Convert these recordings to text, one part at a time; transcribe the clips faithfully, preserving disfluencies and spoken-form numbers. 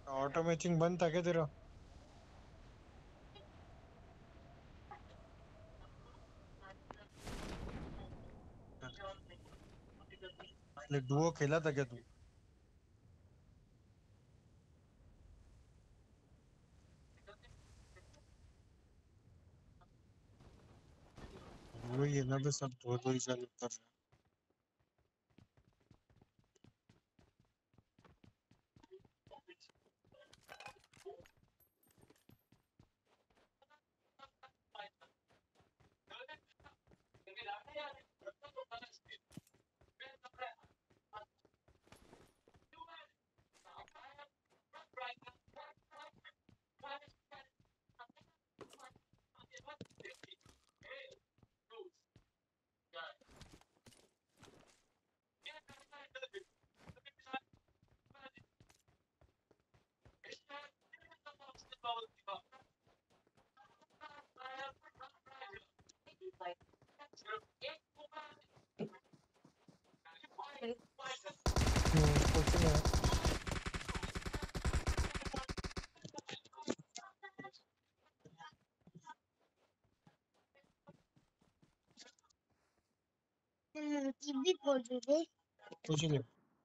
Auto matching बंद था क्या तेरा? डुओ खेला था क्या तू? वही है ना, बस सब दो दो ही चालू कर रहे हैं। हम्म, कुछ नहीं। कुछ नहीं।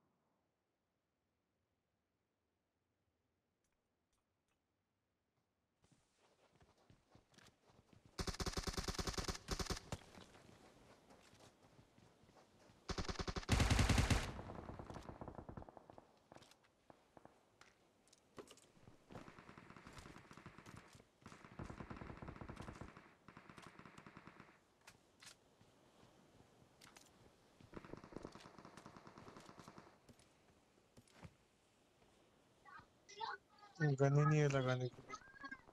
गन ही नहीं है लगाने के लिए।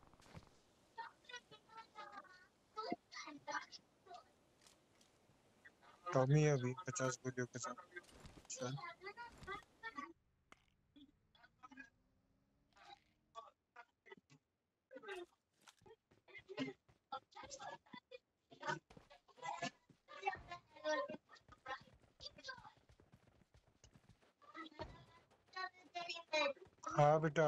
टॉमी है अभी पचास गोलियों के साथ। अच्छा। हाँ बेटा।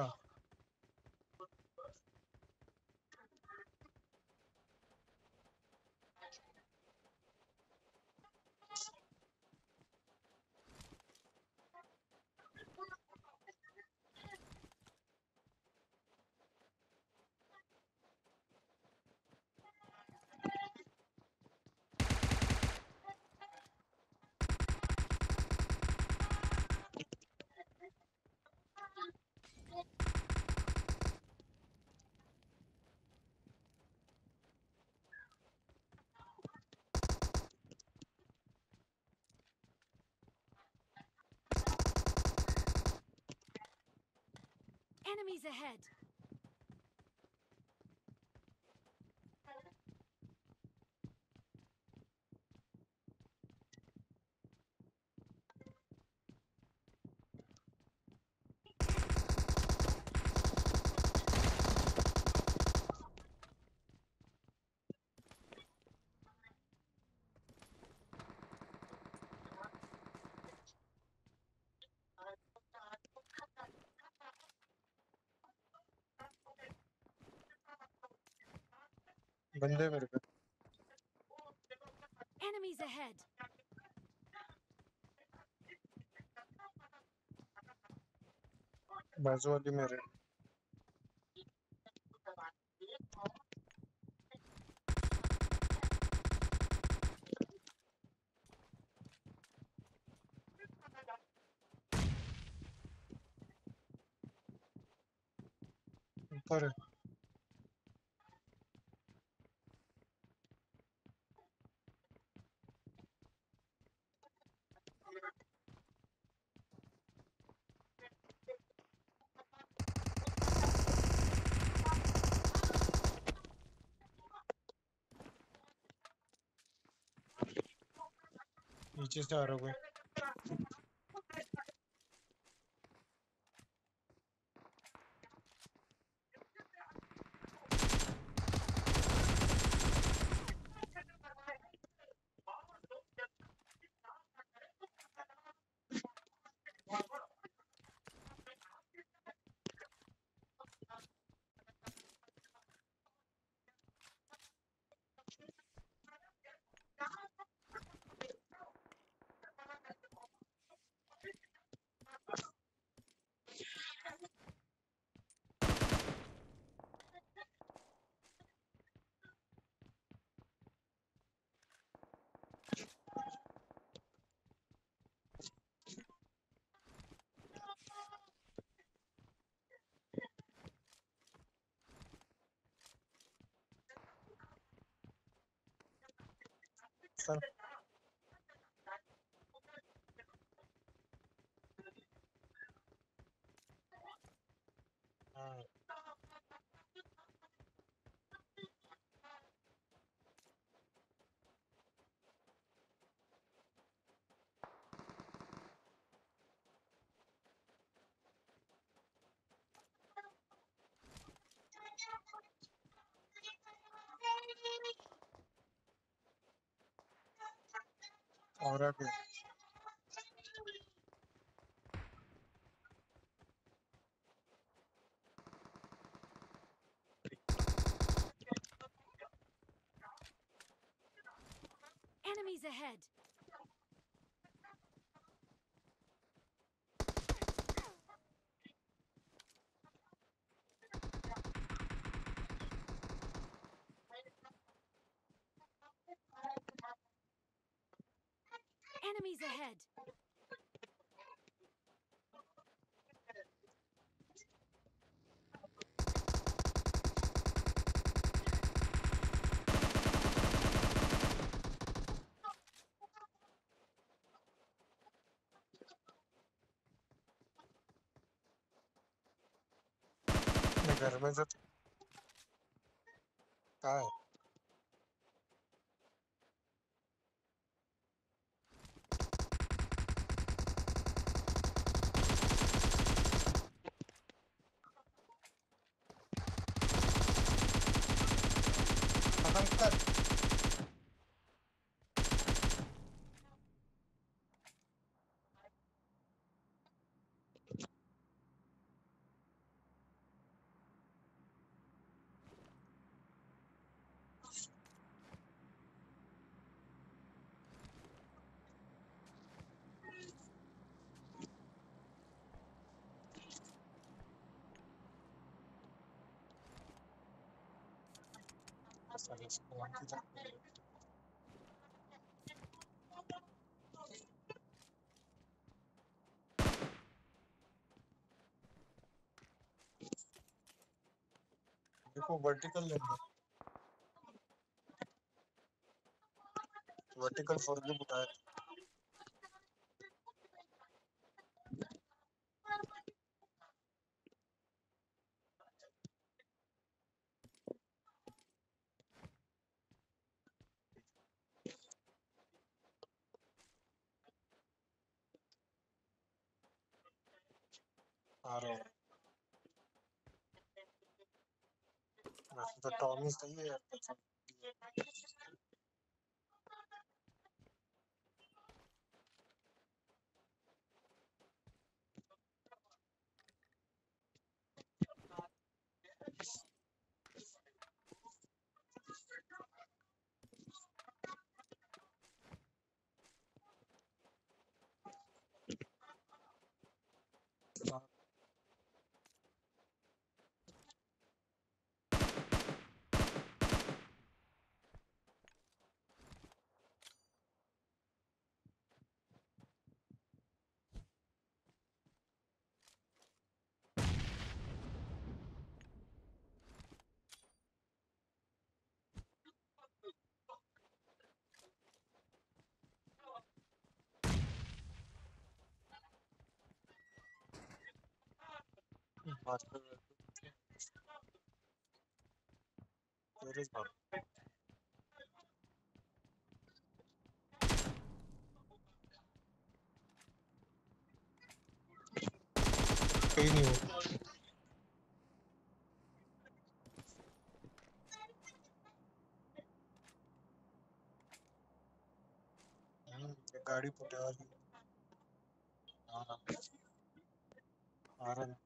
Enemies ahead! बंदे मेरे पे। Enemies ahead! बाजू वाली मेरे। ऊपर है। नीचे से आ रहा कोई। चल हाँ और आगे Enemies ahead. Enemies ahead. मैं घर में से कहाँ है खत्म कर साले इसको वहाँ की जाके देखो वर्टिकल लेंगे वर्टिकल फोर के बुलाए आ रहे हैं वैसे तो टॉमी सही है यार बात कर तेरे बाप कहीं नहीं हो हम्म, ये गाड़ी फुटे वाली हाँ आ रहा है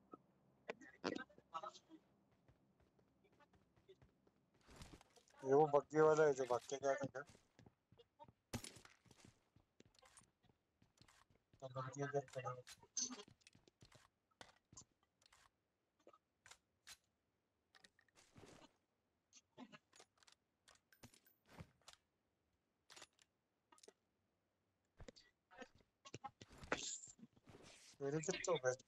ये वो बग्गी वाला है जो भाग के क्या कर तो बग्गी अगर खड़ा मेरे कितने हो गए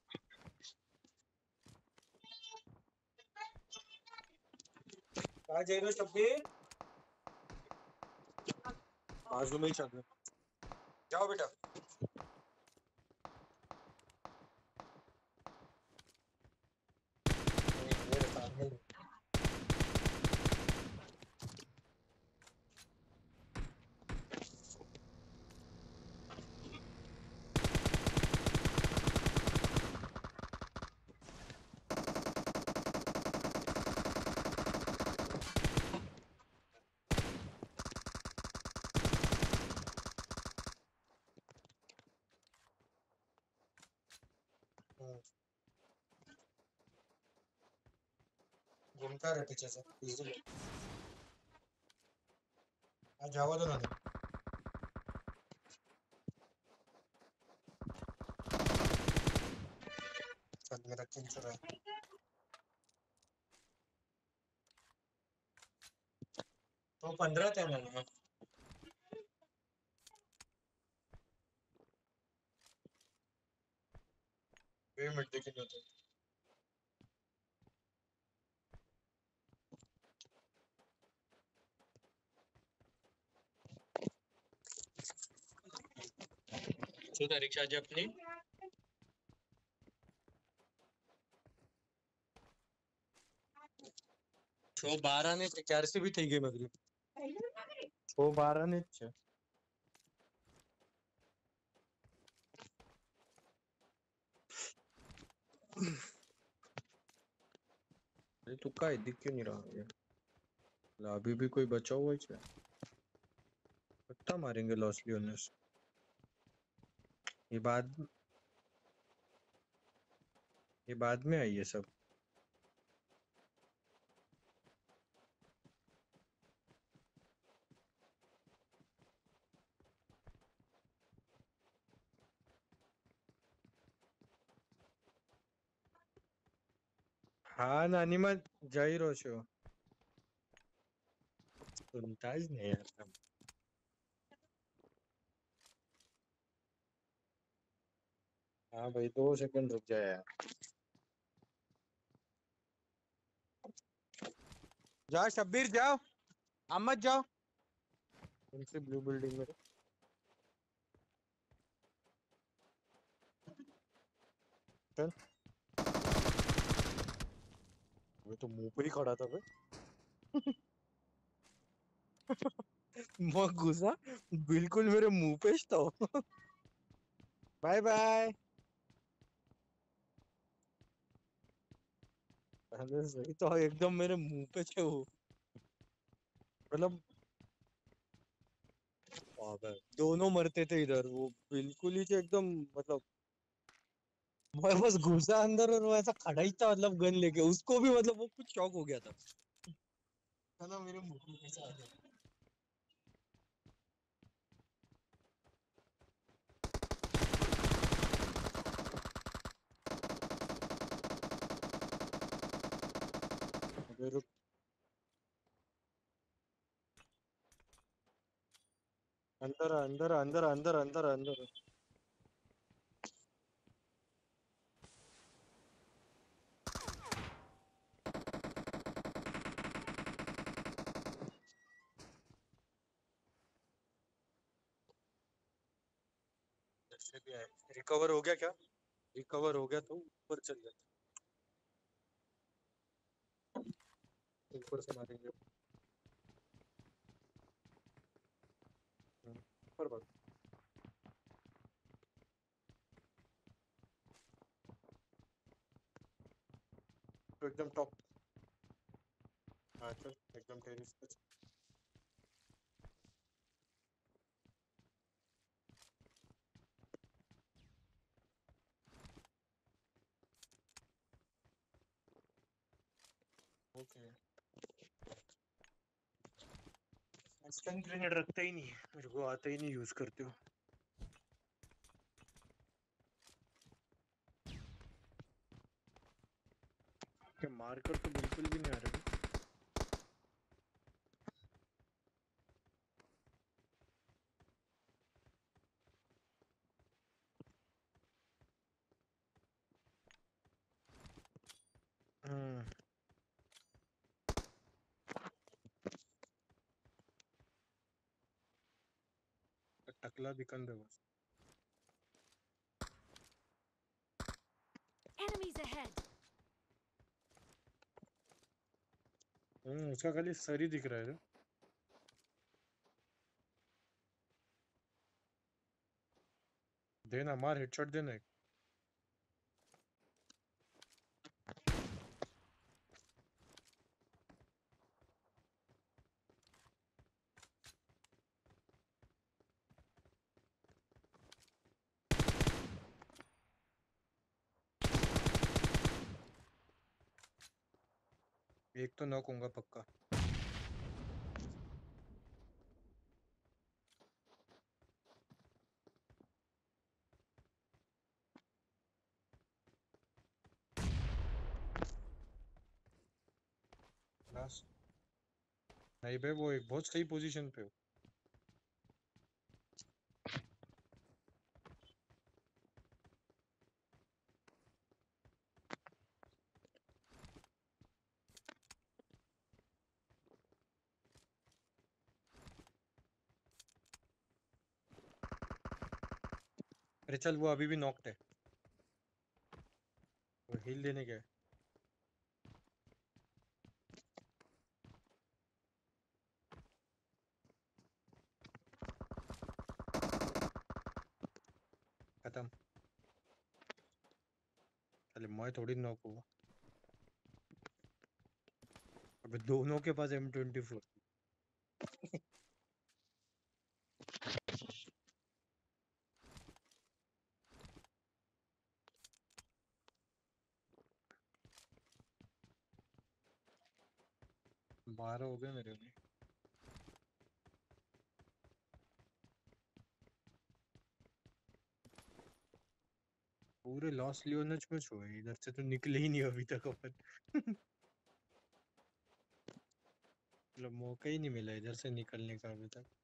कहाँ जाइए शब्बीर बाजू में ही चल रहे, जाओ बेटा। नहीं, मेरे सामने ही। हम्म, घूमता रहे पीछे से इजीली। आ जावा दो ना दे। चल मेरा किल चुरा है। तो पंद्रह थे मैंने। वे मिनट देखे नहीं होते। શું તારીખ છે આજે આપની? છ બાર ને ક્યારથી બી થઈ ગઈ મગરી. છ બાર ને જ છે. अरे तू का दिख क्यों नहीं रहा है? मतलब अभी भी कोई बचा हुआ है? कितना मारेंगे लॉस लियोनेस? ये बाद ये बाद में आई है सब। हाँ नानी माँ जाई रो छो। सुनता ही नहीं यार। हाँ भाई दो सेकंड रुक जाए यार। जाओ शब्बीर जाओ, अहमद जाओ। उनसे ब्लू बिल्डिंग में चल। वो तो मुंह पे ही खड़ा था भाई। मैं घुसा बिल्कुल मेरे मुंह पे ही था। Bye bye. अरे सही तो एकदम मेरे मुंह पे थे वो। मतलब पागल दोनों मरते थे इधर, वो बिल्कुल ही थे एकदम। मतलब मैं बस घुसा अंदर और वो ऐसा खड़ा ही था, मतलब गन लेके उसको भी, मतलब वो कुछ शॉक हो गया था। साला मेरे मुंह में कैसे आ गया? अबे रुक, अंदर आ, अंदर आ, अंदर आ, अंदर आ, अंदर आ, अंदर आ। जैसे भी आए रिकवर हो गया क्या? रिकवर हो गया तो ऊपर चल जाता। ऊपर से मारेंगे। हम्म, ऊपर भाग। तो एकदम टॉप। हाँ चल एकदम टेरिस पे चल। ओके। स्टन ग्रेनेड रखता ही नहीं है मेरे को, आता ही नहीं यूज करते हो। क्या मारकर तो बिल्कुल भी नहीं आ रहा। हम्म। टकला दिखन दे बस। Enemies ahead. हम्म उसका खाली सर ही दिख रहा है रे। देना मार हेडशॉट देना एक। एक तो नॉक होगा पक्का। लास्ट नहीं बे वो एक बहुत सही पोजीशन पे हो। अरे चल वो अभी भी नॉक्ड है। वो हील देने गया है। खत्म। चले मैं थोड़ी नॉक हुआ। अबे दोनों के पास एम ट्वेंटी फोर। बारह हो गए मेरे भी। पूरे लॉस लियोनच में छुए इधर से तो निकले ही नहीं अभी तक अपन। मतलब मौका ही नहीं मिला इधर से निकलने का अभी तक।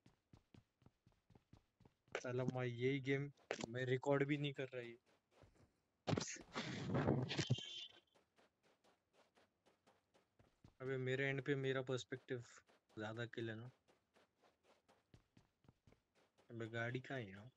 साला मैं यही गेम मैं रिकॉर्ड भी नहीं कर रही। अबे मेरे एंड पे मेरा पर्सपेक्टिव ज्यादा किल है ना। अबे गाड़ी कहाँ है यार।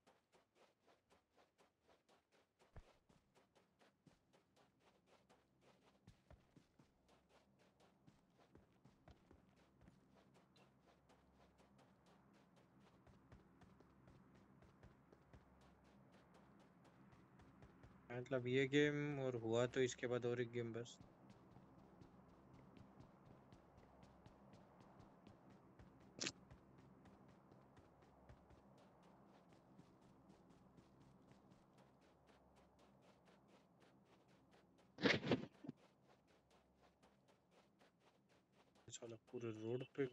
मतलब ये गेम और हुआ तो इसके बाद और एक गेम बस। साला पूरे रोड पे।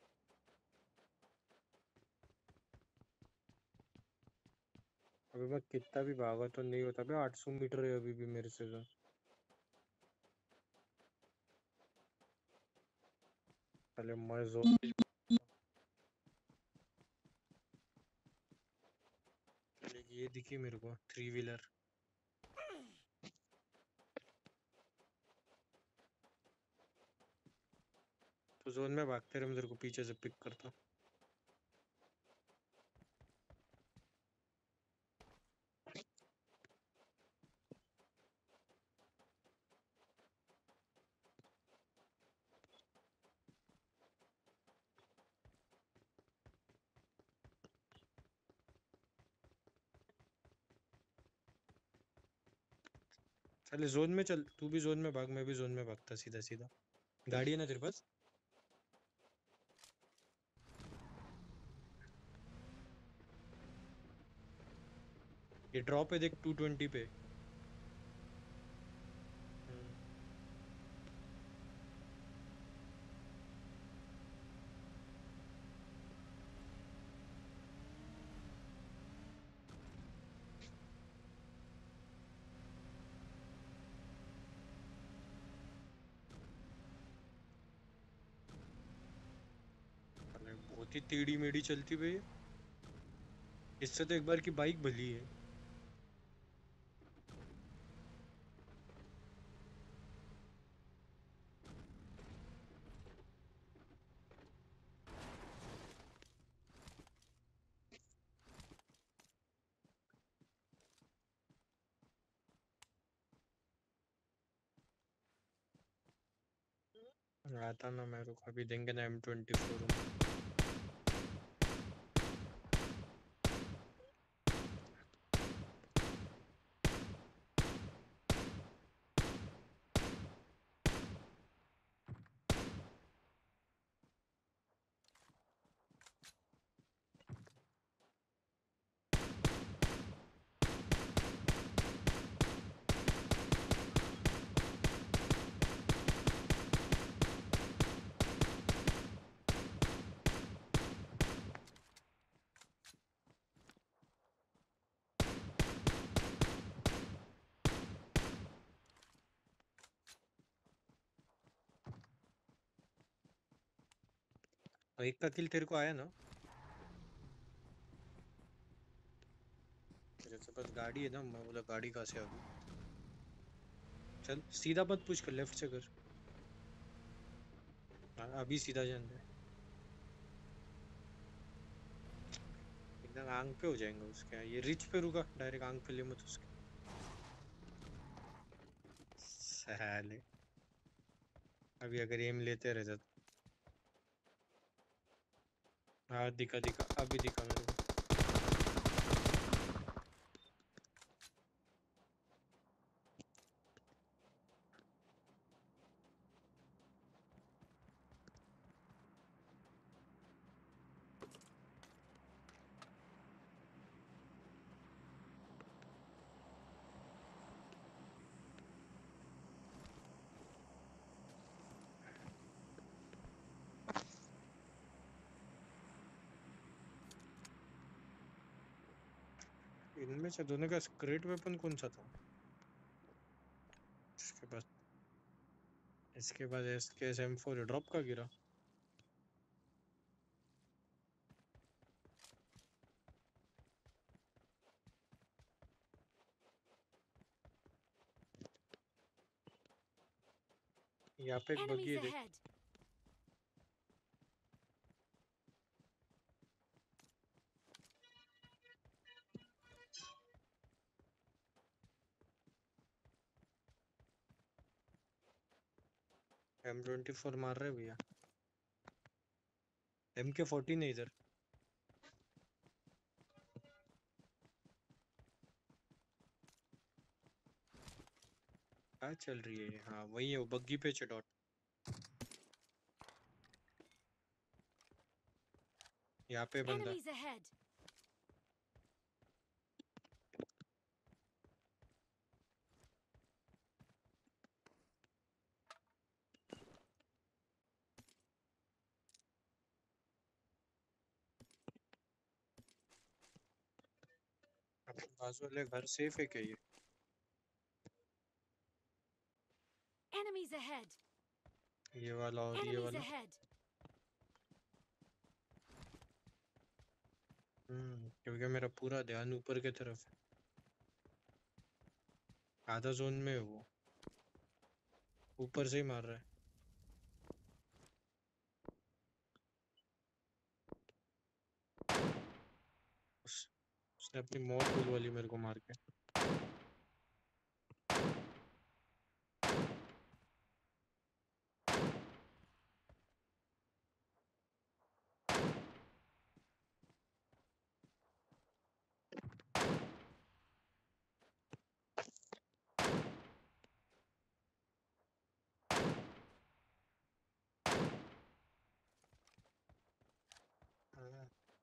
अबे मैं कितना भी भागा तो नहीं होता बे आठ सौ मीटर है अभी भी मेरे से तो। पहले मैं जोन ये दिखी मेरे को थ्री व्हीलर। तो जोन में भागते रहे मैं तेरे को पीछे से पिक करता। चले जोन में चल तू भी जोन में भाग मैं भी जोन में भागता सीधा सीधा। गाड़ी है ना तेरे पास। ये ड्रॉप है देख टू ट्वेंटी पे। हम्म, अरे बहुत ही टेढ़ी मेढ़ी चलती भाई। इससे तो एक बार की बाइक भली है। आता ना मेरे को अभी देंगे ना एम ट्वेंटी फोर में। और एक का किल तेरे को आया ना? तेरे से पास गाड़ी है ना, मैं बोला गाड़ी कहाँ से आ गई। चल सीधा मत पुश कर, लेफ्ट से कर। हाँ, अभी सीधा जान दे, एकदम आंख पे हो जाएंगे उसके। ये रिच पे रुका, डायरेक्ट आंख पे ले मत उसके। साले अभी अगर एम लेते रहे तो। हाँ दिखा दिखा, अभी दिखा मेरे को। इनमें से दोनों का स्क्रेट वेपन कौन सा था? इसके पास इसके पास S K S M four drop का गिरा। यहाँ पे एक बग्गी Enemies है देख। ahead. एम ट्वेंटी फोर मार रहे भैया। एम के फोर्टीन है इधर। क्या चल रही है ये? हाँ वही है वो, बग्गी पे चढ़ो। यहाँ पे बंदा। Enemies ahead. अपने बाजू वाले घर सेफ है क्या ये? Enemies ahead. ये वाला और ये Enemies वाला। ahead. हम्म क्योंकि मेरा पूरा ध्यान ऊपर की तरफ है। आधा जोन में है वो, ऊपर से ही मार रहा है। उस, उसने अपनी मौत बुलवा मेरे को मार के। हाँ,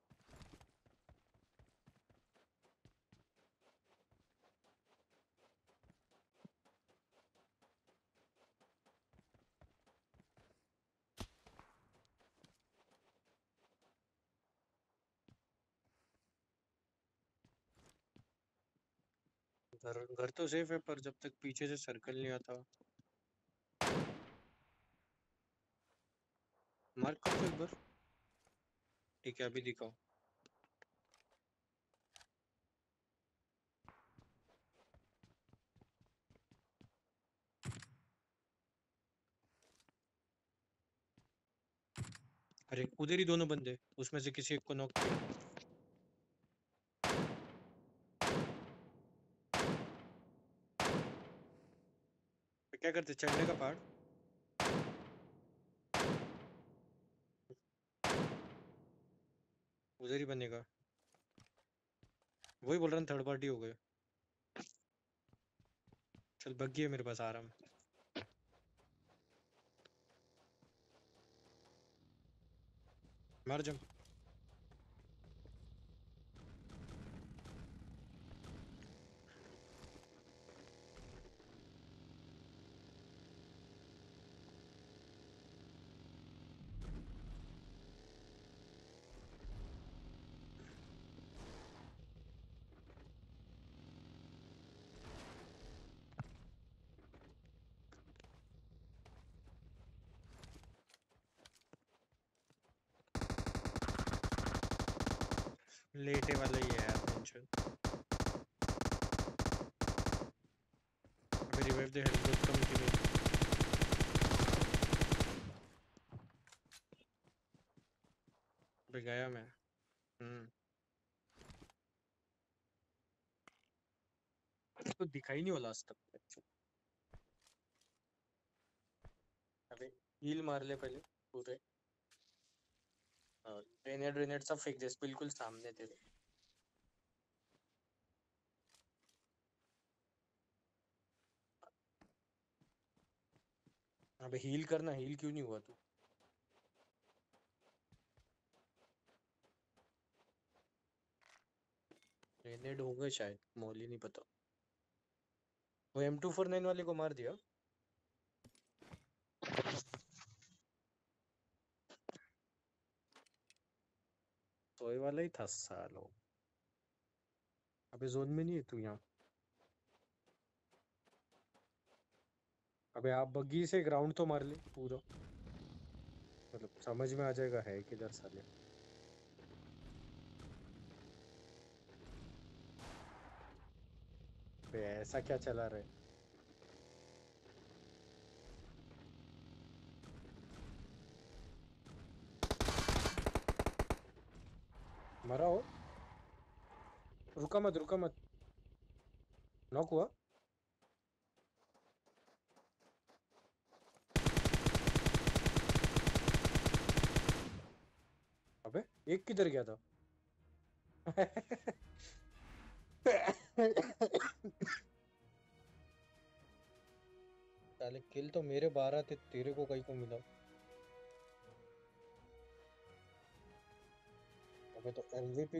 घर घर तो सेफ है, पर जब तक पीछे से सर्कल नहीं आता। मार्क कर दो एक बार। ठीक है अभी दिखाओ। अरे उधर ही दोनों बंदे, उसमें से किसी एक को नॉक किया। तो क्या करते, चढ़ने का पहाड़? उधर ही बनेगा। वही बोल रहा हूँ, थर्ड पार्टी हो गए। चल बग्गी है मेरे पास, आराम। मार जम। लेटे वाला ही है यार टेंशन। अबे रिवाइव दे, हेल्थ बहुत कम की मेरी। अबे गया मैं। हम्म। तो दिखाई नहीं होला आज तक। अबे हील मार ले पहले पूरे। ग्रेनेड ग्रेनेड सब फेंक दे बिल्कुल सामने तेरे। अबे हील करना, हील क्यों नहीं हुआ तू? ग्रेनेड हो गए शायद, मोली नहीं पता। वो एम टू फोर नाइन वाले को मार दिया। सोए वाला ही था सालो। अबे जोन में नहीं है तू यहाँ? अबे आप बग्गी से ग्राउंड तो मार ले पूरा, मतलब समझ में आ जाएगा है किधर साले। बे ऐसा क्या चला रहा है? मरा हो? रुका मत, रुका मत। नॉक हुआ? अबे एक किधर गया था? साले किल तो मेरे बारह थे, तेरे को कहीं को मिला? अबे तो एमवीपी।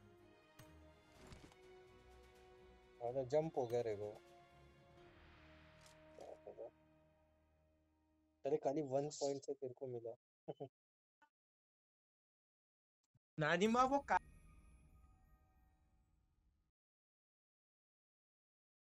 अबे जंप हो गया रे वो। अरे खाली वन पॉइंट से तेरे को मिला। नानी माँ वो